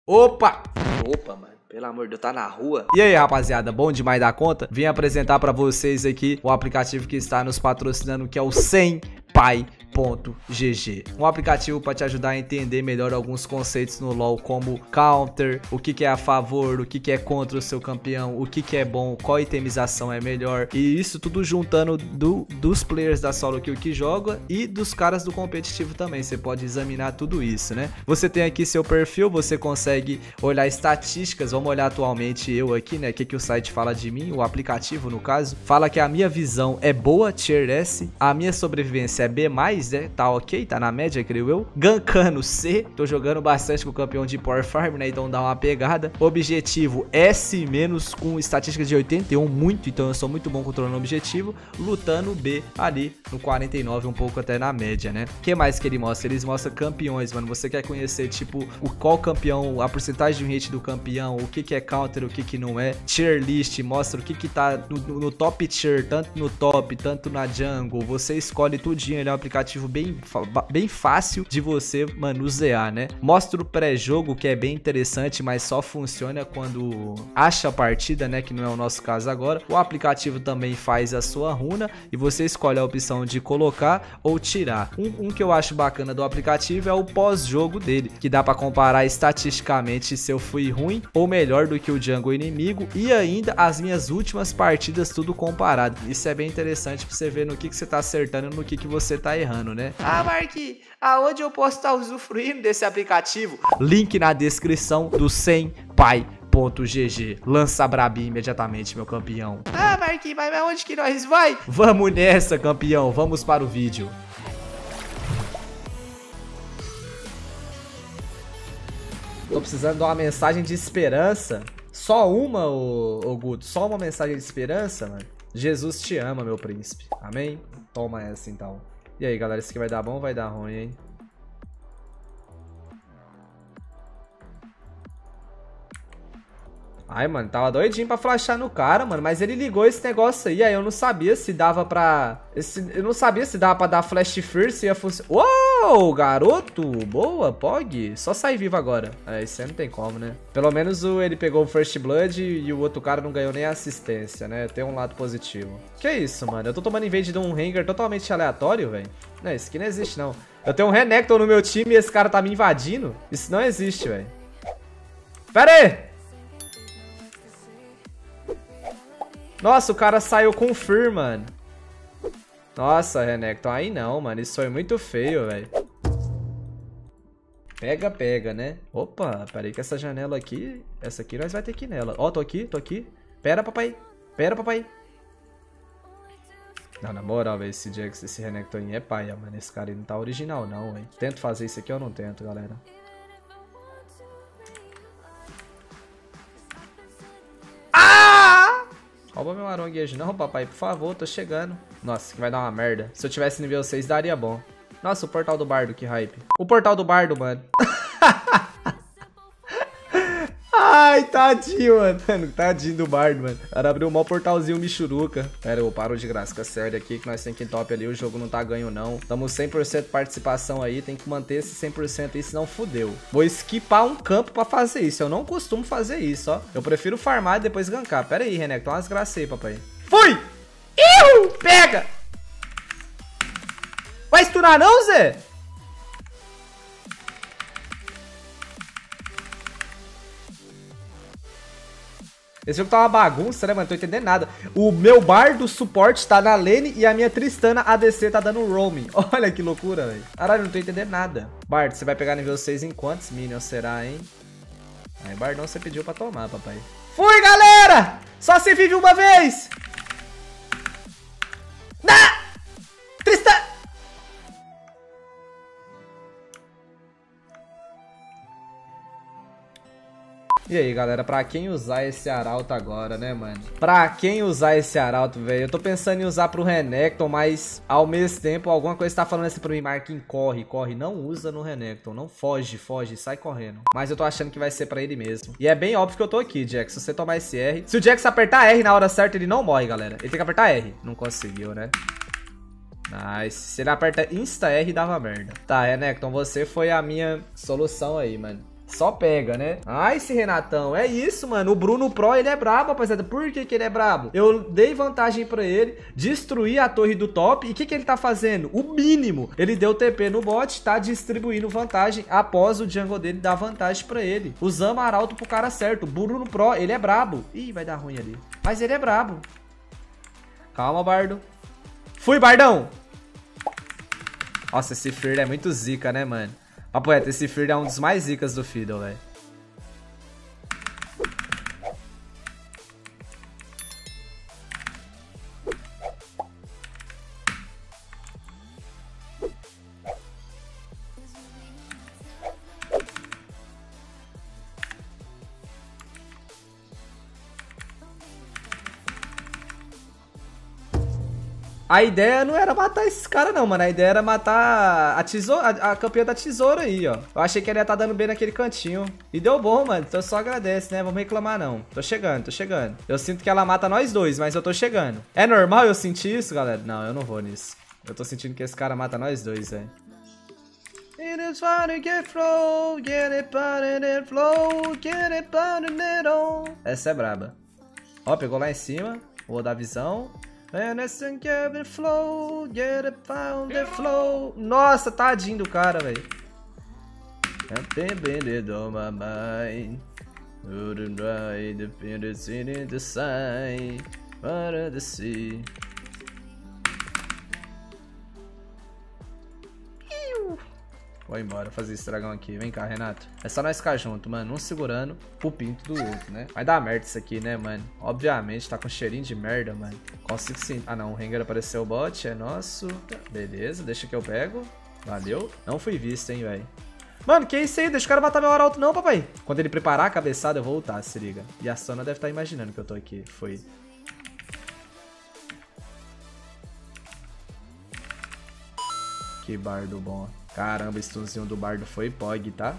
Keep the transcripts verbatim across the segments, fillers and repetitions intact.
Opa! Opa, mano. Pelo amor de Deus, tá na rua. E aí, rapaziada, bom demais da conta? Vim apresentar pra vocês aqui o aplicativo que está nos patrocinando, que é o cem pai ponto g g. Um aplicativo para te ajudar a entender melhor alguns conceitos no LoL, como counter, o que que é a favor, o que que é contra o seu campeão, o que que é bom, qual itemização é melhor. E isso tudo juntando do, dos players da solo kill que joga e dos caras do competitivo também. Você pode examinar tudo isso, né? Você tem aqui seu perfil, você consegue olhar estatísticas. Vamos olhar atualmente eu aqui, né? O que que o site fala de mim, o aplicativo no caso. Fala que a minha visão é boa, tier S, a minha sobrevivência é B mais, né? Tá ok, tá na média, creio eu. Gankano C, tô jogando bastante com o campeão de Power Farm, né? Então dá uma pegada. Objetivo S menos, com estatísticas de oitenta e um, muito, então eu sou muito bom controlando o objetivo. Lutando B ali no quarenta e nove, um pouco até na média, né? O que mais que ele mostra? Eles mostram campeões, mano. Você quer conhecer, tipo, o qual campeão, a porcentagem de hit do campeão, o que que é counter, o que que não é. Tier list, mostra o que que tá no, no top tier, tanto no top, tanto na jungle. Você escolhe tudinho, ele é um aplicativo bem, bem fácil de você manusear, né? Mostra o pré-jogo, que é bem interessante, mas só funciona quando acha a partida, né? Que não é o nosso caso agora. O aplicativo também faz a sua runa e você escolhe a opção de colocar ou tirar. Um, um que eu acho bacana do aplicativo é o pós-jogo dele, que dá pra comparar estatisticamente se eu fui ruim ou melhor do que o jungle inimigo, e ainda as minhas últimas partidas tudo comparado. Isso é bem interessante pra você ver no que, que você tá acertando e no que, que você tá errando, né? Ah, Mark, aonde eu posso estar usufruindo desse aplicativo? Link na descrição do cem pai ponto g g. Lança brabinho imediatamente, meu campeão. Ah, Mark, mas onde que nós vai? Vamos nessa, campeão. Vamos para o vídeo. Tô precisando de uma mensagem de esperança. Só uma, ô, ô Guto? Só uma mensagem de esperança, mano? Jesus te ama, meu príncipe. Amém? Toma essa, então. E aí, galera, isso aqui vai dar bom ou vai dar ruim, hein? Ai, mano, tava doidinho pra flashar no cara, mano. Mas ele ligou esse negócio aí. Aí eu não sabia se dava pra... Esse... Eu não sabia se dava pra dar flash first e ia funcionar. Uou, garoto! Boa, Pog. Só sai vivo agora. É, isso aí não tem como, né? Pelo menos o... ele pegou o First Blood e o outro cara não ganhou nem assistência, né? Tem um lado positivo. Que isso, mano? Eu tô tomando invade de um Rengar totalmente aleatório, velho. Não, isso aqui não existe, não. Eu tenho um Renekton no meu time e esse cara tá me invadindo? Isso não existe, velho. Pera aí! Nossa, o cara saiu com Fear, mano. Nossa, Renekton, aí não, mano. Isso foi muito feio, velho. Pega, pega, né? Opa, peraí que essa janela aqui... Essa aqui nós vai ter que ir nela. Ó, tô aqui, tô aqui. Pera, papai. Pera, papai. Não, na moral, velho, esse Jax, esse Renekton aí é paia, mano. Esse cara aí não tá original, não, velho. Tento fazer isso aqui ou não tento, galera? Rouba meu aronguejo não, papai, por favor, tô chegando. Nossa, que vai dar uma merda. Se eu tivesse nível seis, daria bom. Nossa, o portal do bardo, que hype. O portal do bardo, mano. Ai, tadinho, mano. Tadinho do bardo, mano. O cara abriu um maior portalzinho michuruca. Pera, eu paro de graça, fica sério aqui que nós temos que top ali. O jogo não tá ganho, não. Tamo cem por cento participação aí. Tem que manter esse cem por cento aí, senão fudeu. Vou skipar um campo pra fazer isso. Eu não costumo fazer isso, ó. Eu prefiro farmar e depois gankar. Pera aí, Renekton. Umas graças aí, papai. Fui! Iu! Pega! Vai stunar não, Zé? Esse jogo tá uma bagunça, né, mano? Não tô entendendo nada. O meu bardo suporte tá na lane e a minha Tristana A D C tá dando roaming. Olha que loucura, velho. Caralho, não tô entendendo nada. Bardo, você vai pegar nível seis em quantos minions será, hein? Aí, Bardão, você pediu pra tomar, papai. Fui, galera! Só se vive uma vez! Na! Tristana! E aí, galera, pra quem usar esse arauto agora, né, mano? Pra quem usar esse arauto, velho? Eu tô pensando em usar pro Renekton, mas ao mesmo tempo alguma coisa tá falando assim pra mim, Marquinhos, corre, corre. Não usa no Renekton, não foge, foge, sai correndo. Mas eu tô achando que vai ser pra ele mesmo. E é bem óbvio que eu tô aqui, Jax, se você tomar esse R. Se o Jax apertar R na hora certa, ele não morre, galera. Ele tem que apertar R. Não conseguiu, né? Nice. Se ele aperta Insta-R, dava merda. Tá, Renekton, você foi a minha solução aí, mano. Só pega, né? Ai, esse Renatão. É isso, mano. O Bruno Pro, ele é brabo, rapaziada. Por que que ele é brabo? Eu dei vantagem pra ele, destruí a torre do top. E o que que ele tá fazendo? O mínimo. Ele deu T P no bot, tá distribuindo vantagem após o jungle dele dar vantagem pra ele. Usamos Arauto pro cara certo. O Bruno Pro, ele é brabo. Ih, vai dar ruim ali. Mas ele é brabo. Calma, Bardo. Fui, Bardão. Nossa, esse Fear é muito zica, né, mano? Papo reto, esse Fear é um dos mais zicas do Fiddle, velho. A ideia não era matar esses caras não, mano. A ideia era matar a tesoura, a, a campeã da tesoura aí, ó. Eu achei que ele ia estar dando bem naquele cantinho. E deu bom, mano. Então só agradece, né? Vamos reclamar não. Tô chegando, tô chegando. Eu sinto que ela mata nós dois, mas eu tô chegando. É normal eu sentir isso, galera? Não, eu não vou nisso. Eu tô sentindo que esse cara mata nós dois, velho. It is fun to get flow, get it pounded and flow, get it pounded and on. Essa é braba. Ó, pegou lá em cima. Vou dar visão. And listen, get the flow, get it found the flow. Nossa, tadinho do cara, velho. Depended on my mind. Wouldn't ride the pendants in the side. But the sea. Vou embora fazer esse dragão aqui. Vem cá, Renato. É só nós ficar junto, mano. Um segurando o pinto do outro, né? Vai dar merda isso aqui, né, mano? Obviamente, tá com cheirinho de merda, mano. Consigo sim. Ah, não. O Rengar apareceu o bot. É nosso. Beleza, deixa que eu pego. Valeu. Não fui visto, hein, velho. Mano, que isso aí? Deixa o cara matar meu arauto não, papai. Quando ele preparar a cabeçada, eu vou ultar, se liga. E a Sona deve estar imaginando que eu tô aqui. Foi. Que bardo bom. Caramba, o stunzinho do bardo foi P O G, tá?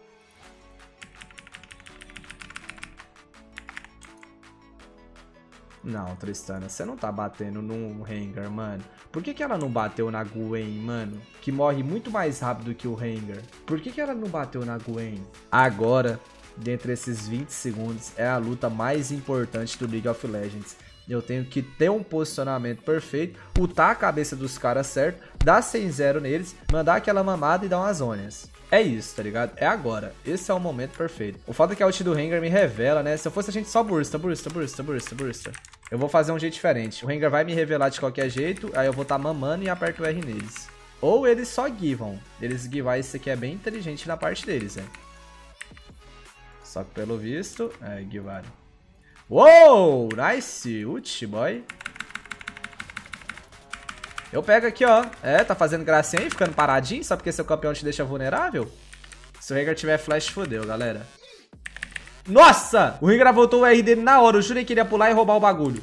Não, Tristana, você não tá batendo num Rengar, mano. Por que que ela não bateu na Gwen, mano? Que morre muito mais rápido que o Rengar. Por que que ela não bateu na Gwen? Agora, dentre esses vinte segundos, é a luta mais importante do League of Legends. Eu tenho que ter um posicionamento perfeito, ultar a cabeça dos caras certo, dar cem zero neles, mandar aquela mamada e dar umas zonas. É isso, tá ligado? É agora. Esse é o momento perfeito. O fato é que a ult do Rengar me revela, né? Se eu fosse a gente só bursta, bursta, bursta, bursta, bursta. Eu vou fazer um jeito diferente. O Rengar vai me revelar de qualquer jeito, aí eu vou estar tá mamando e aperto o R neles. Ou eles só givam. Eles givar isso aqui é bem inteligente na parte deles, né? Só que pelo visto, é, givaram. Uou, nice, ult, boy. Eu pego aqui, ó. É, tá fazendo gracinha aí, ficando paradinho, só porque seu campeão te deixa vulnerável? Se o Rengar tiver flash, fodeu, galera. Nossa! O Rengar voltou o R dele na hora, eu jurei que ele ia pular e roubar o bagulho.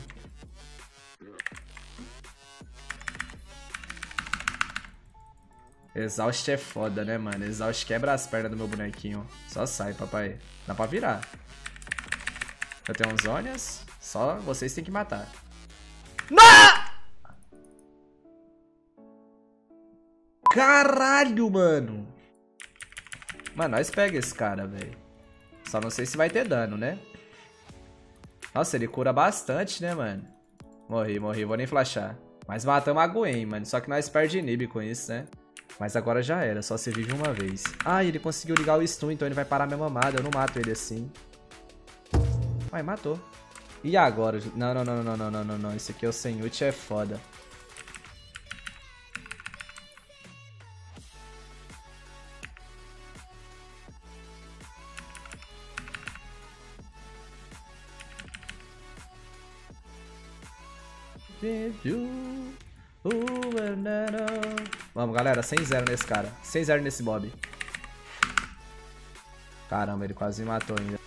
Exaust é foda, né, mano? Exaust quebra as pernas do meu bonequinho. Só sai, papai. Dá pra virar. Eu tenho uns Zonias, só vocês têm que matar. Não! Caralho, mano. Mano, nós pega esse cara, velho. Só não sei se vai ter dano, né? Nossa, ele cura bastante, né, mano? Morri, morri, vou nem flashar. Mas matamos a Gwen, mano. Só que nós perde inib com isso, né? Mas agora já era, só se vive uma vez. Ah, ele conseguiu ligar o stun, então ele vai parar minha mamada. Eu não mato ele assim. Ai, matou. E agora? Não, não, não, não, não, não, não, não. Esse aqui é o sem ult, é foda. Vamos, galera. cem zero nesse cara. cem zero nesse Bob. Caramba, ele quase me matou ainda.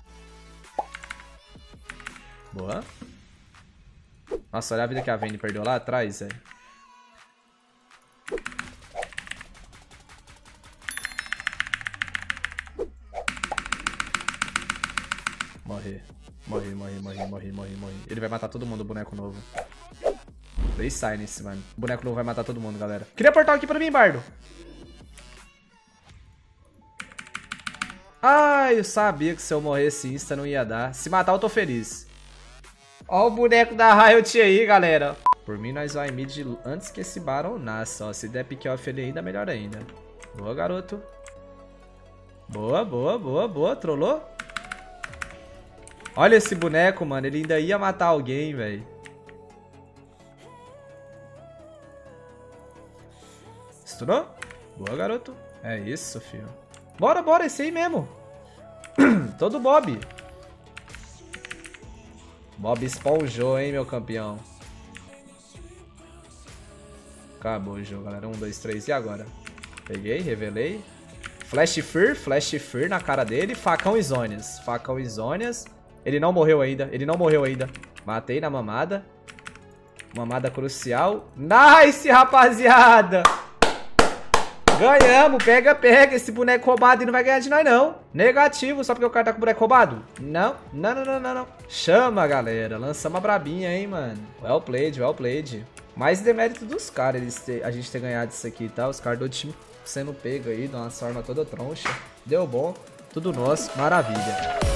Boa. Nossa, olha a vida que a Vayne perdeu lá atrás, velho. Morri. Morri, morri, morri, morri, morri, morri. Ele vai matar todo mundo, o boneco novo. Play Silence, mano. O boneco novo vai matar todo mundo, galera. Cria portal aqui pra mim, Bardo. Ai, eu sabia que se eu morresse insta não ia dar. Se matar eu tô feliz. Ó o boneco da Riot aí, galera. Por mim nós vai mid antes que esse Baron nasça, ó. Se der pick off ele ainda, melhor ainda. Boa, garoto. Boa, boa, boa, boa. Trollou? Olha esse boneco, mano. Ele ainda ia matar alguém, velho. Estourou? Boa, garoto. É isso, filho. Bora, bora. Esse aí mesmo. Todo Bob. Bob esponjou, hein, meu campeão. Acabou o jogo, galera. Um, dois, três. E agora? Peguei, revelei. Flash Fear, Flash Fear na cara dele. Facão e Zônias. Facão e Zônias. Ele não morreu ainda. Ele não morreu ainda. Matei na mamada. Mamada crucial. Nice, rapaziada! Ganhamos. Pega, pega. Esse boneco roubado e não vai ganhar de nós, não. Negativo, só porque o cara tá com o boneco roubado? Não. Não, não, não, não, não. Chama, galera. Lançamos a brabinha, hein, mano. Well played, well played. Mais demérito dos caras, eles ter, a gente ter ganhado isso aqui e tal. Os caras do time sendo pego aí, de uma forma toda troncha. Deu bom. Tudo nosso. Maravilha.